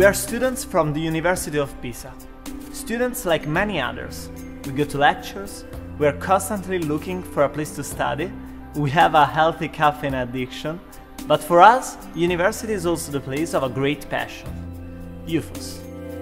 We are students from the University of Pisa. Students like many others. We go to lectures, we are constantly looking for a place to study, we have a healthy caffeine addiction, but for us, university is also the place of a great passion, U-PHOS.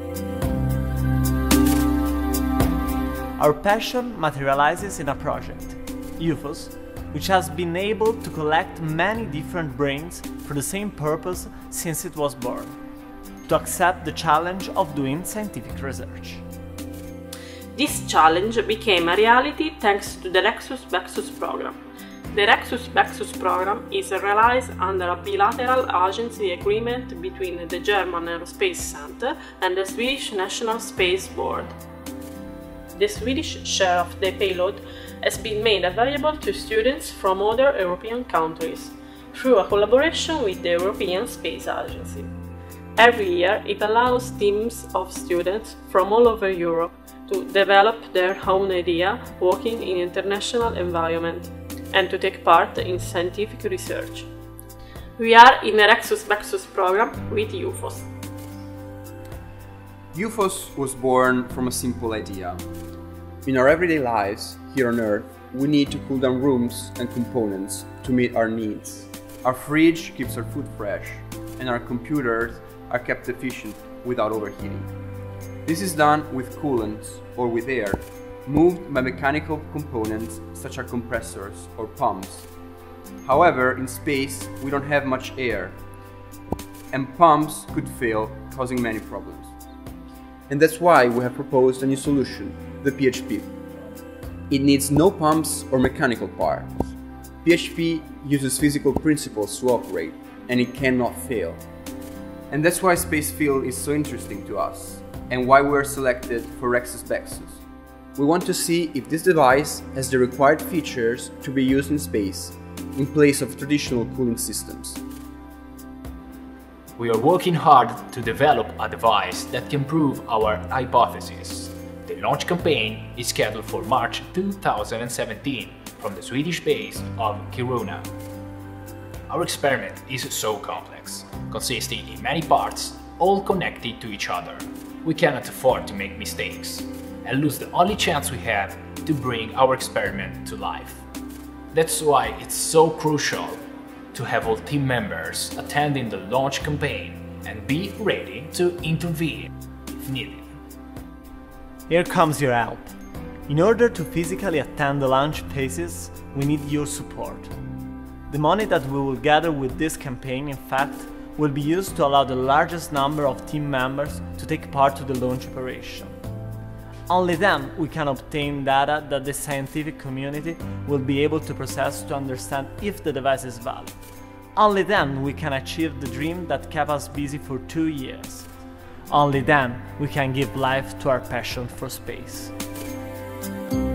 Our passion materializes in a project, U-PHOS, which has been able to collect many different brains for the same purpose since it was born: to accept the challenge of doing scientific research. This challenge became a reality thanks to the U-PHOS program. The U-PHOS program is realized under a bilateral agency agreement between the German Aerospace Center and the Swedish National Space Board. The Swedish share of the payload has been made available to students from other European countries through a collaboration with the European Space Agency. Every year, it allows teams of students from all over Europe to develop their own idea working in international environment and to take part in scientific research. We are in the U-PHOS program with U-PHOS. U-PHOS was born from a simple idea. In our everyday lives, here on Earth, we need to cool down rooms and components to meet our needs. Our fridge keeps our food fresh, and our computers are kept efficient without overheating. This is done with coolants or with air, moved by mechanical components such as compressors or pumps. However, in space, we don't have much air, and pumps could fail, causing many problems. And that's why we have proposed a new solution, the PHP. It needs no pumps or mechanical parts. PHP uses physical principles to operate, and it cannot fail. And that's why space field is so interesting to us, and why we were selected for U-PHOS. We want to see if this device has the required features to be used in space, in place of traditional cooling systems. We are working hard to develop a device that can prove our hypothesis. The launch campaign is scheduled for March 2017 from the Swedish base of Kiruna. Our experiment is so complex, consisting in many parts, all connected to each other. We cannot afford to make mistakes and lose the only chance we have to bring our experiment to life. That's why it's so crucial to have all team members attending the launch campaign and be ready to intervene if needed. Here comes your help. In order to physically attend the launch phases, we need your support. The money that we will gather with this campaign, in fact, will be used to allow the largest number of team members to take part to the launch operation. Only then we can obtain data that the scientific community will be able to process to understand if the device is valid. Only then we can achieve the dream that kept us busy for 2 years. Only then we can give life to our passion for space.